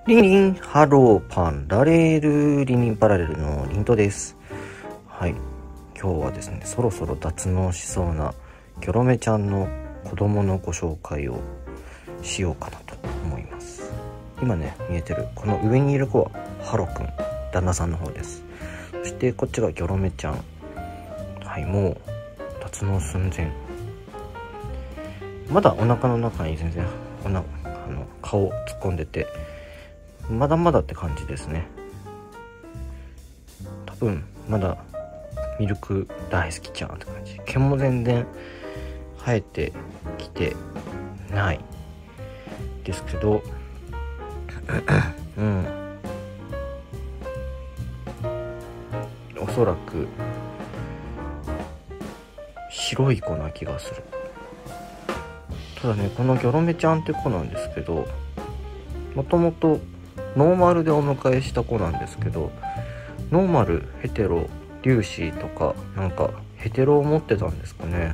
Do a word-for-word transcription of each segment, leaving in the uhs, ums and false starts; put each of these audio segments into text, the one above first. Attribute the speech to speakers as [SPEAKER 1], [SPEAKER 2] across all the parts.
[SPEAKER 1] リンリンハローパンラレールリンリンパラレルのリントです。はい、今日はですね、そろそろ脱毛しそうなギョロメちゃんの子供のご紹介をしようかなと思います。今ね見えてるこの上にいる子はハロくん、旦那さんの方です。そしてこっちがギョロメちゃん。はい、もう脱毛寸前。まだお腹の中に全然おなあの顔突っ込んでて、まだまだって感じですね。多分まだミルク大好きちゃんって感じ。毛も全然生えてきてないですけどうんおそらく白い子な気がする。ただね、このギョロメちゃんって子なんですけど、もともとノーマルでお迎えした子なんですけど、ノーマル、ヘテロ、粒子とかなんかヘテロを持ってたんですかね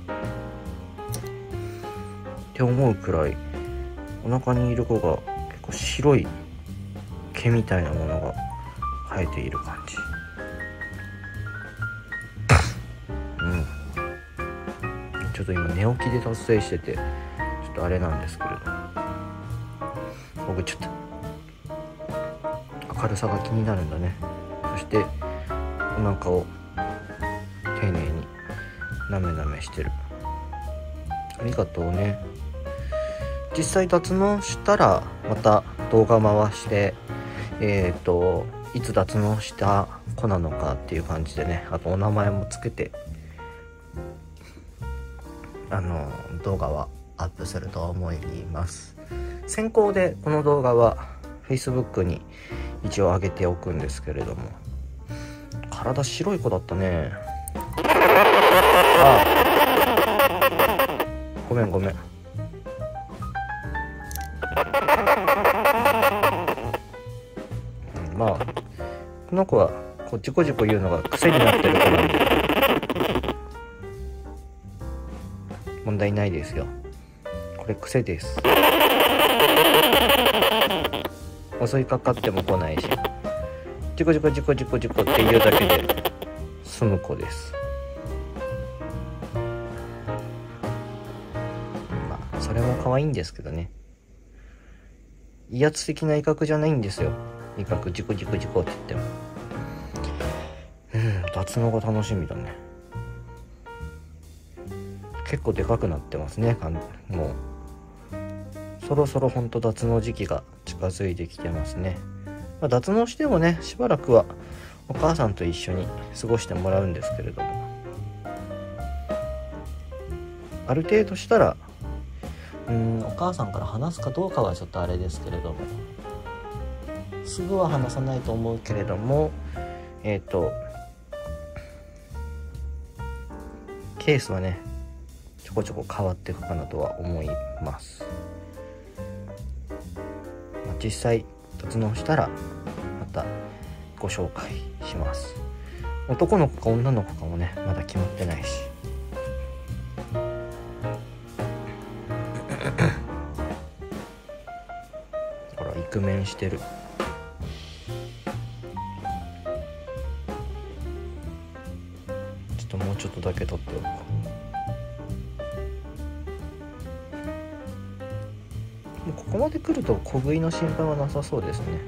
[SPEAKER 1] って思うくらい、お腹にいる子が結構白い毛みたいなものが生えている感じ。うんちょっと今寝起きで達成しててちょっとあれなんですけれど、僕ちょっと明るさが気になるんだね。そしてお腹を丁寧になめなめしてる。ありがとうね。実際脱毛したらまた動画回してえっといつ脱毛した子なのかっていう感じでね、あとお名前もつけてあの動画はアップすると思います。先行でこの動画は Facebook に一応上げておくんですけれども、体白い子だったね。ああごめんごめん。まあこの子はこうジコジコ言うのが癖になってる子なんで問題ないですよ。これ癖です。襲いかかっても来ないし、ジコジコジコジコジコって言うだけで済む子です。まあそれも可愛いんですけどね。威圧的な威嚇じゃないんですよ。威嚇ジコジコジコって言っても。うん脱毛が楽しみだね。結構でかくなってますね。もうそろそろほんと脱毛時期が近づいてきてますね。まあ、脱毛してもねしばらくはお母さんと一緒に過ごしてもらうんですけれども、ある程度したらうんお母さんから話すかどうかはちょっとあれですけれども、すぐは話さないと思うけれども、えっとケースはねちょこちょこ変わっていくかなとは思います。まあ、実際脱毛したらまたご紹介します。男の子か女の子かもねまだ決まってないしほらイクメンしてる。ちょっともうちょっとだけ撮っておこう。ここまで来ると小食いの心配はなさそうですね。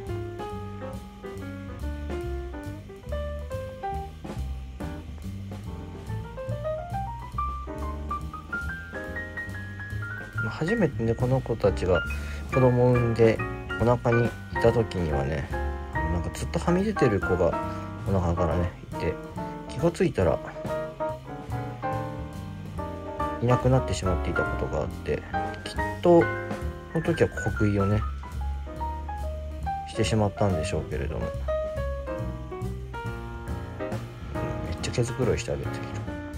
[SPEAKER 1] 初めてねこの子たちが子供を産んでお腹にいた時にはね、なんかずっとはみ出てる子がお腹からねいて、気がついたらいなくなってしまっていたことがあって、きっとその時は小食いをねしてしまったんでしょうけれども、めっちゃ毛づくろいしてあげている。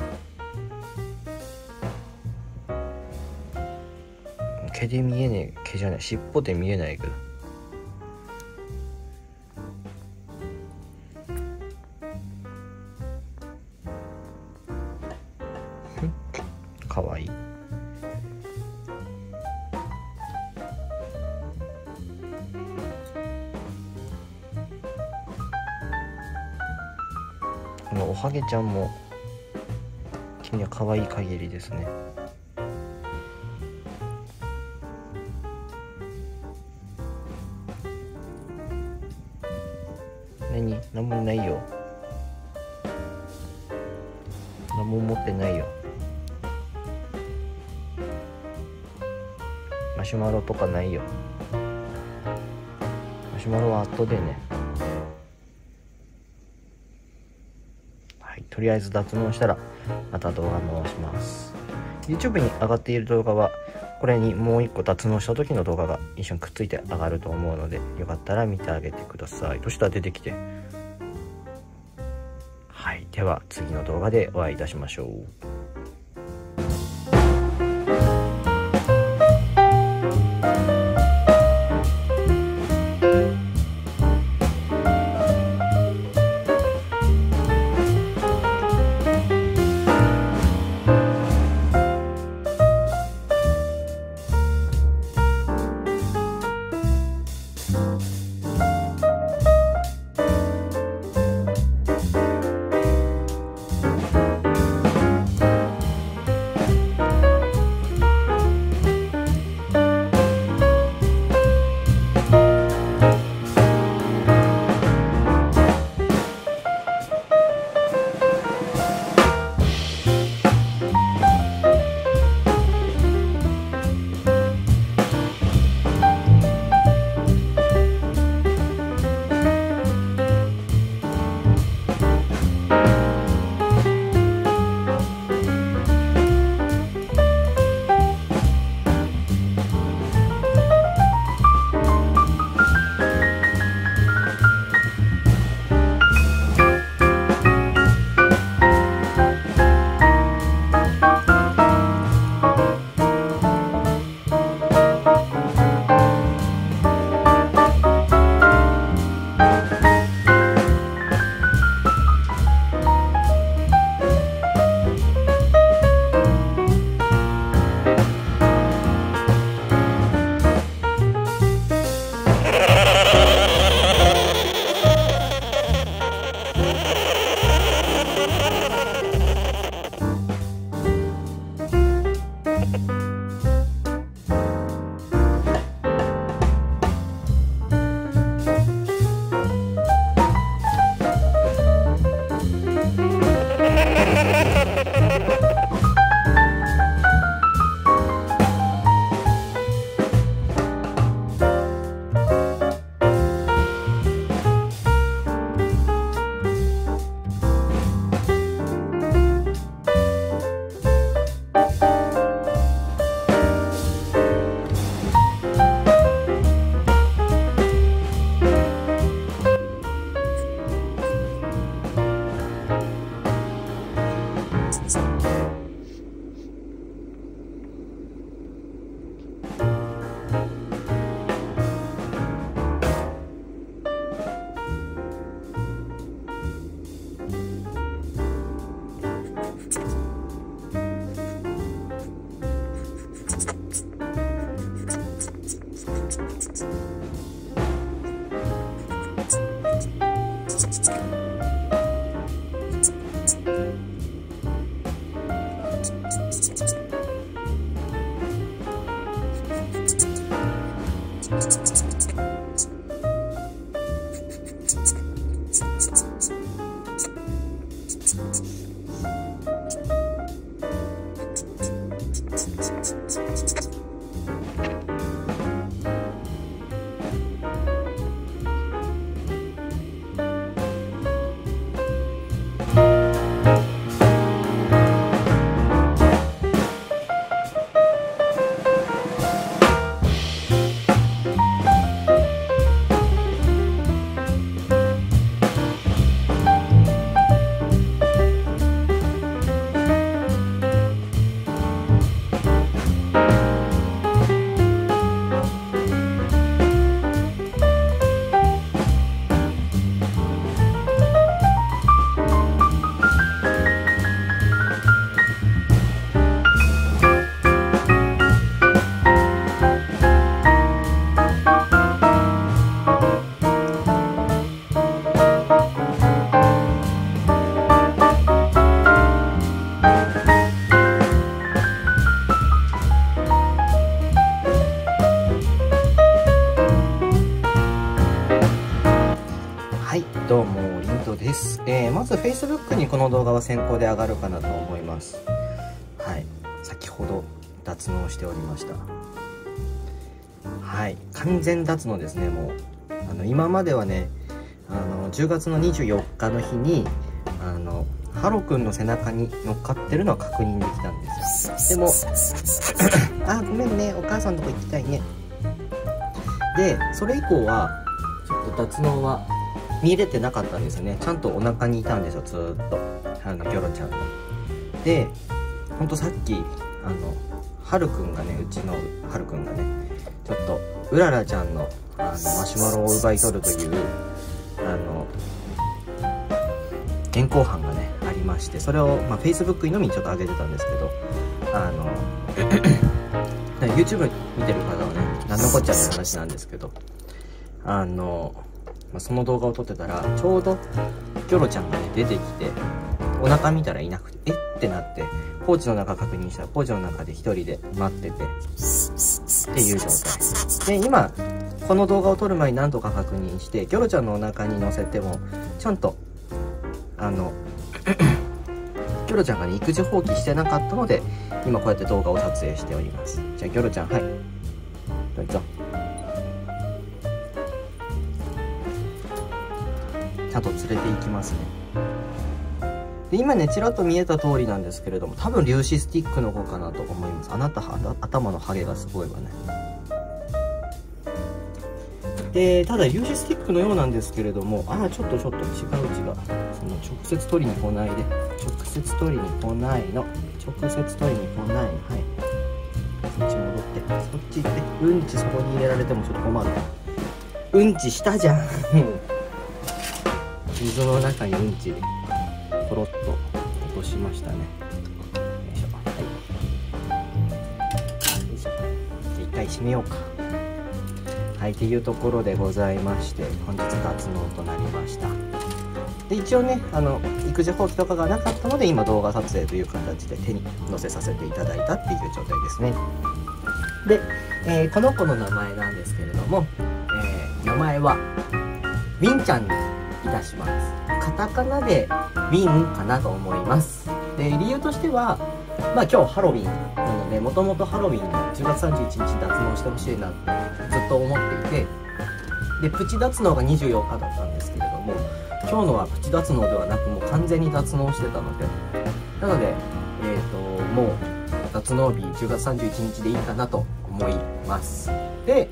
[SPEAKER 1] 毛で見えねえ、毛じゃない、尻尾で見えないけどかわいい。 のおはげちゃんも君は可愛い限りですね。何？何もないよ。何も持ってないよ。マシュマロとかないよ。マシュマロは後でね。はい、とりあえず脱毛したらまた動画回します。 YouTube に上がっている動画はこれにもう一個脱毛した時の動画が一緒にくっついて上がると思うので、よかったら見てあげてください。どうしたら出てきて。はい、では次の動画でお会いいたしましょう。 まず Facebook にこの動画は先行で上がるかなと思います。はい、先ほど脱毛しておりました。はい、完全脱毛ですね。もうあの今まではね、あのじゅうがつのにじゅうよっかの日にあのハロくんの背中に乗っかってるのは確認できたんですよ。でもあ、ごめんね、お母さんのとこ行きたいね。でそれ以降はちょっと脱毛は見れてなかったんですよね。ちゃんとお腹にいたんですよ、ずーっと、あのギョロちゃんが。でほんとさっきあのはるくんがね、うちのはるくんがね、ちょっとうららちゃんのあのマシュマロを奪い取るというあの現行犯がねありまして、それを、まあ、Facebook にのみにちょっと上げてたんですけど、あのYouTube 見てる方はね、なんのこっちゃって話なんですけど、あの、まあ、その動画を撮ってたらちょうどギョロちゃんがね出てきて、お腹見たらいなくて、えってなってポーチの中確認したらポーチの中で一人で待っててっていう状態で、今この動画を撮る前に何度か確認して、ギョロちゃんのお腹に乗せてもちゃんとあのギョロちゃんがね育児放棄してなかったので、今こうやって動画を撮影しております。じゃあギョロちゃん、はい、どうぞ。ちゃんと連れて行きますね。で今ねちらっと見えた通りなんですけれども、多分粒子スティックの子かなと思います。あなた頭のハゲがすごいわね。でただ粒子スティックのようなんですけれども、ああちょっとちょっと違う違う、その直接取りに来ないで、直接取りに来ないの、直接取りに来ないの。はい、そっち戻って、そっち行って。うんちそこに入れられてもちょっと困る。うんちしたじゃん水の中にうんちポロッと落としましたね。よいしょ、はい、よいしょ。一回閉めようか。はい、っていうところでございまして、本日脱毛となりました。で一応ね、あの育児放棄とかがなかったので、今動画撮影という形で手に載せさせていただいたっていう状態ですね。で、えー、この子の名前なんですけれども、えー、名前はウィンちゃんにいたします。カタカナでウィンかなと思います。で理由としては、まあ今日ハロウィンなので、もともとハロウィンのじゅうがつさんじゅういちにち脱毛してほしいなってずっと思っていて、でプチ脱毛がにじゅうよっかだったんですけれども、今日のはプチ脱毛ではなく、もう完全に脱毛してたので、なので、えーともう脱毛日じゅうがつさんじゅういちにちでいいかなと思います。で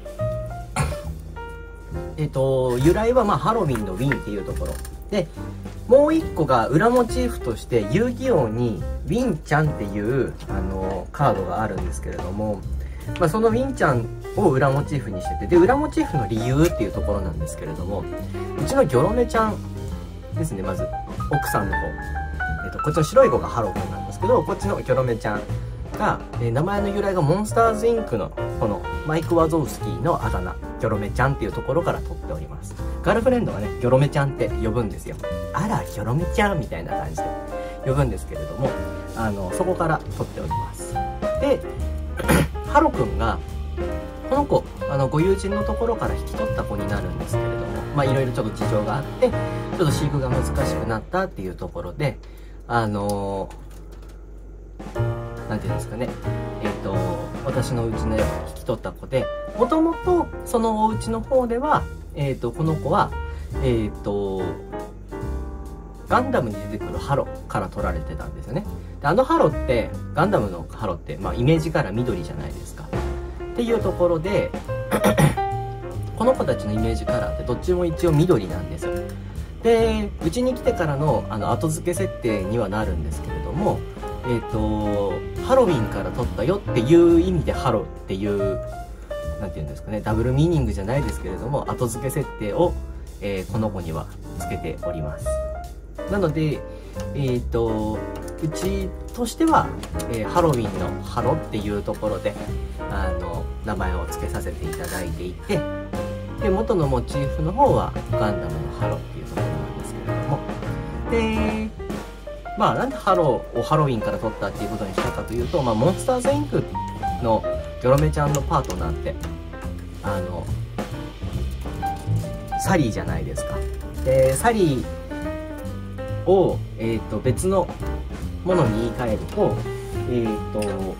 [SPEAKER 1] えっと由来はまあハロウィンのウィンっていうところで、もう一個が裏モチーフとして遊戯王にウィンちゃんっていうあのカードがあるんですけれども、まあ、そのウィンちゃんを裏モチーフにしてて、で裏モチーフの理由っていうところなんですけれども、うちのギョロメちゃんですね、まず奥さんの方、えっとこっちの白い子がハロ君なんですけど、こっちのギョロメちゃんが、えー、名前の由来がモンスターズインクのこのマイク・ワゾウスキーのあだ名ギョロメちゃんっていうところから取っております。ガールフレンドがねギョロメちゃんって呼ぶんですよ。あらギョロメちゃんみたいな感じで呼ぶんですけれども、あのそこから取っております。でハロくんがこの子あのご友人のところから引き取った子になるんですけれども、まあいろいろちょっと事情があってちょっと飼育が難しくなったっていうところで、あのー、なんていうんですかね、えっと私のうちの引き取った子で、もともとそのお家の方では、えっとこの子はえっとガンダムに出てくるハロから取られてたんですよね。であのハロってガンダムのハロって、まあ、イメージから緑じゃないですかっていうところでこの子たちのイメージカラーってどっちも一応緑なんですよ。でうちに来てからのあの後付け設定にはなるんですけれども、えっとハロウィンから取ったよっていう意味でハロっていうなんていうんですかね、ダブルミーニングじゃないですけれども後付け設定を、えー、この子にはつけております。なのでえー、とうちとしては、えー、ハロウィンのハロっていうところであの名前を付けさせていただいていて、で元のモチーフの方はガンダムのハロっていうところなんですけれども、でまあなんでハロをハロウィンから取ったっていうことにしたかというと、まあ、モンスターズインクのギョロメちゃんのパートナーってあのサリーじゃないですか。でサリーを、えー、と別のものに言い換えると、えー、と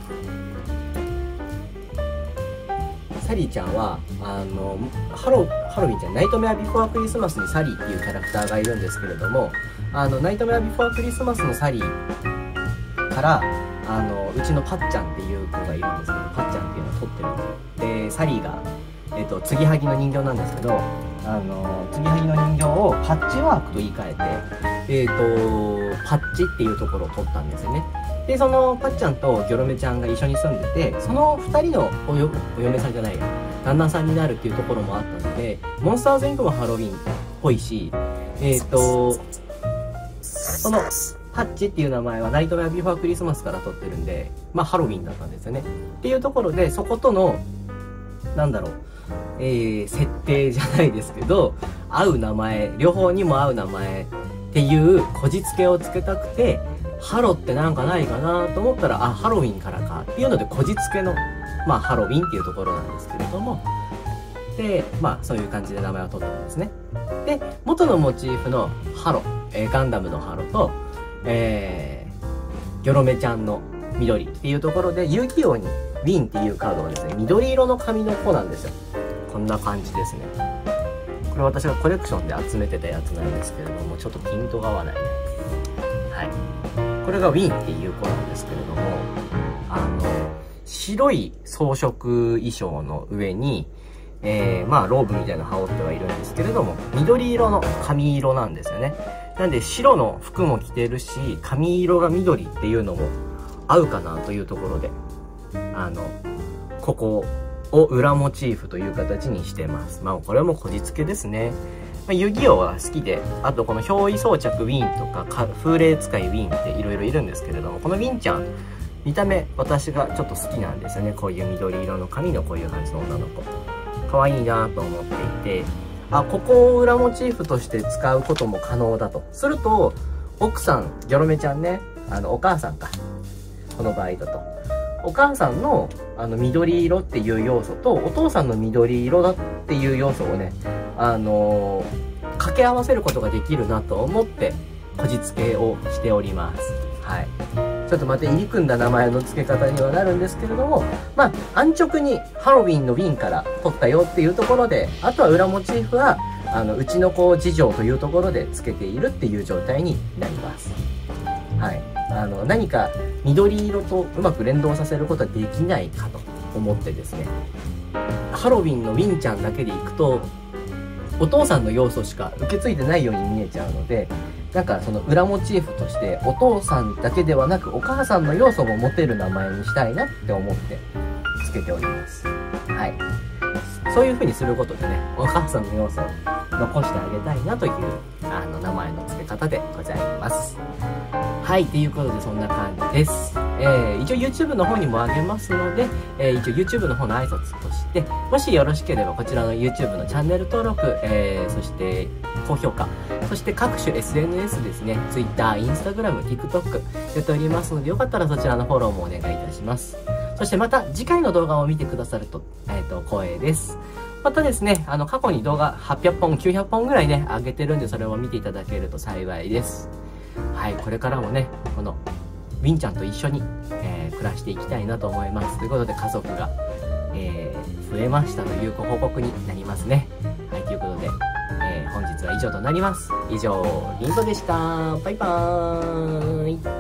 [SPEAKER 1] サリーちゃんはあのハロハロウィンじゃナイトメアビフォークリスマスにサリーっていうキャラクターがいるんですけれども、あのナイトメアビフォークリスマスのサリーからあのうちのパッちゃんっていう子がいるんですけど、パッちゃんっていうのを撮ってるんで、でサリーが、えー、と継ぎはぎの人形なんですけど、あの継ぎはぎの人形をパッチワークと言い換えて、えー、とパッチっていうところを撮ったんですよね。でそのパッちゃんとギョロメちゃんが一緒に住んでて、そのふたりのおよお嫁さんじゃないや旦那さんになるっていうところもあったので、モンスターズインクもハロウィンっぽいし、えっ、ー、とそのパッチっていう名前はナイトメアビフォークリスマスから取ってるんで、まあハロウィンだったんですよね。っていうところで、そことのなんだろう、えー、設定じゃないですけど、合う名前、両方にも合う名前っていうこじつけをつけたくて、ハロってなんかないかなと思ったら、あ、ハロウィンからかっていうので、こじつけの、まあハロウィンっていうところなんですけれども、で、まあそういう感じで名前を取ったんですね。で、元のモチーフのハロ、えー、ガンダムのハロと、えー、ギョロメちゃんの緑っていうところで、遊戯王にウィンっていうカードがですね、緑色の紙の子なんですよ。こんな感じですね。これ私がコレクションで集めてたやつなんですけれども、ちょっとピントが合わないね。はい。これがウィンっていう子なんですけれども、あの、白い装飾衣装の上に、えー、まあローブみたいなの羽織ってはいるんですけれども、緑色の髪色なんですよね。なんで白の服も着てるし、髪色が緑っていうのも合うかなというところで、あの、ここを裏モチーフという形にしてます。まあこれもこじつけですね。まあ、遊戯王は好きで、あとこの憑依装着ウィンとか風鈴使いウィンっていろいろいるんですけれども、このウィンちゃん、見た目私がちょっと好きなんですよね。こういう緑色の髪のこういう感じの女の子。可愛いなと思っていて、あ、ここを裏モチーフとして使うことも可能だと。すると、奥さん、ギョロメちゃんね、あの、お母さんか。この場合だと。お母さんのあの緑色っていう要素と、お父さんの緑色だっていう要素をね、あのー、掛け合わせることができるなと思って、こじつけをしております。はい。ちょっとまた入り組んだ名前の付け方にはなるんですけれども、まあ、安直にハロウィンのウィンから取ったよっていうところで、あとは裏モチーフは、あの、うちの子事情というところで付けているっていう状態になります。はい。あの、何か緑色とうまく連動させることはできないかと思ってですね、ハロウィンのウィンちゃんだけでいくと、お父さんの要素しか受け継いでないように見えちゃうので、なんかその裏モチーフとしてお父さんだけではなくお母さんの要素も持てる名前にしたいなって思ってつけております。はい。そういう風にすることでね、お母さんの要素を残してあげたいなというあの名前の付け方でございます。はい、ということでそんな感じです。えー、一応 YouTube の方にもあげますので、えー、一応 YouTube の方の挨拶として、もしよろしければこちらの YouTube のチャンネル登録、えー、そして高評価、そして各種 エスエヌエス ですね、Twitter、Instagram、TikTok やっておりますので、よかったらそちらのフォローもお願いいたします。そしてまた次回の動画を見てくださると、えっと、光栄です。またですね、あの、過去に動画はっぴゃっぽん、きゅうひゃっぽんぐらいね、上げてるんで、それを見ていただけると幸いです。はい、これからもね、この、ウィンちゃんと一緒に、えー、暮らしていきたいなと思います。ということで、家族が、えー、増えましたというご報告になりますね。はい、ということで、えー、本日は以上となります。以上、リンゴでした。バイバーイ。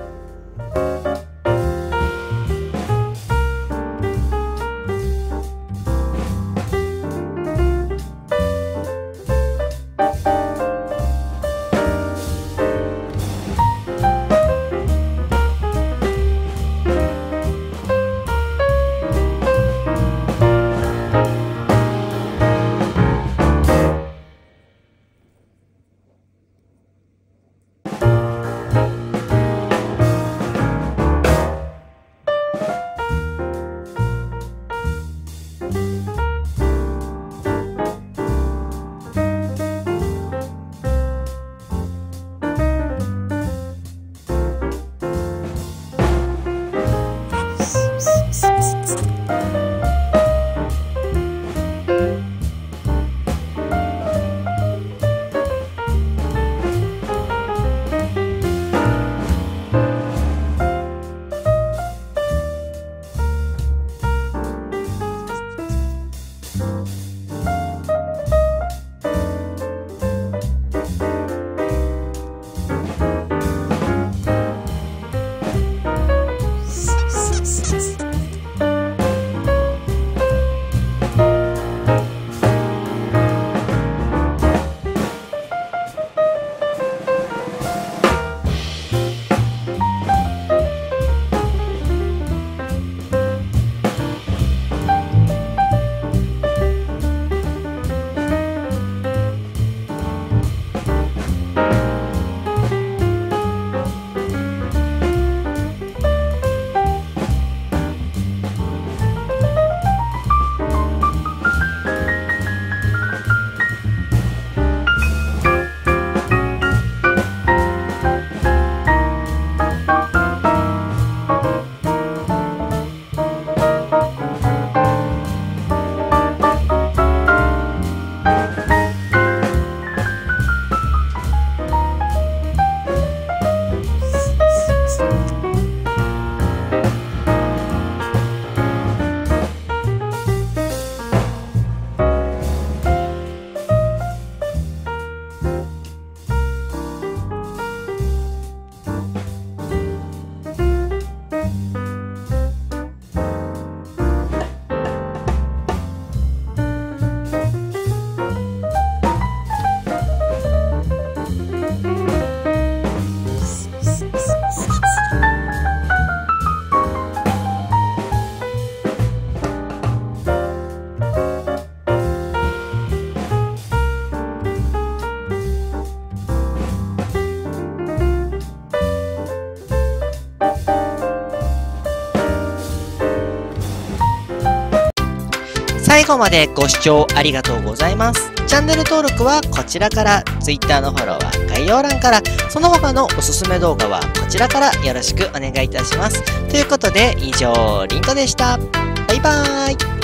[SPEAKER 2] 最後までご視聴ありがとうございます。チャンネル登録はこちらから、Twitter のフォローは概要欄から、その他のおすすめ動画はこちらからよろしくお願いいたします。ということで、以上、リントでした。バイバーイ。